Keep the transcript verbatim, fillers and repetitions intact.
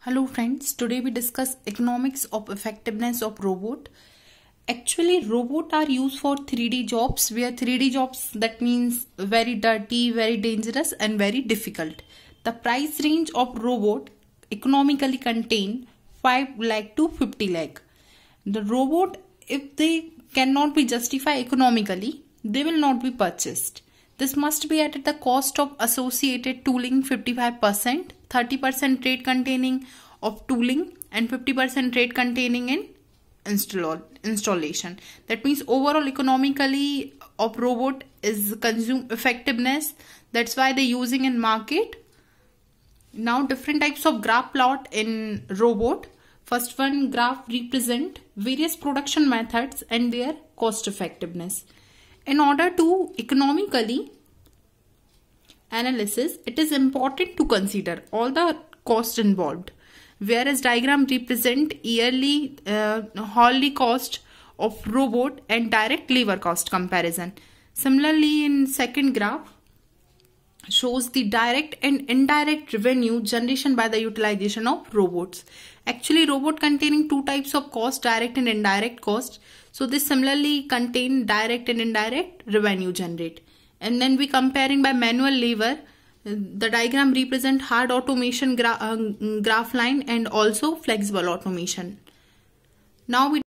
Hello friends, today we discuss economics of effectiveness of robot. Actually, robot are used for three D jobs, where three D jobs that means very dirty, very dangerous and very difficult. The price range of robot economically contain five lakh to fifty lakh. The robot, if they cannot be justified economically, they will not be purchased. This must be at the cost of associated tooling fifty-five percent, thirty percent rate containing of tooling and fifty percent rate containing in install installation. That means overall economically of robot is consume effectiveness. That's why they're using in market. Now different types of graph plot in robot. First one graph represent various production methods and their cost effectiveness. In order to economically analysis, it is important to consider all the costs involved. Whereas diagram represent yearly uh, hourly cost of robot and direct labor cost comparison. Similarly, in second graph shows the direct and indirect revenue generation by the utilization of robots. Actually, robot containing two types of cost, direct and indirect cost. So this similarly contain direct and indirect revenue generate. And then we comparing by manual labor. The diagram represent hard automation gra uh, graph line and also flexible automation. Now we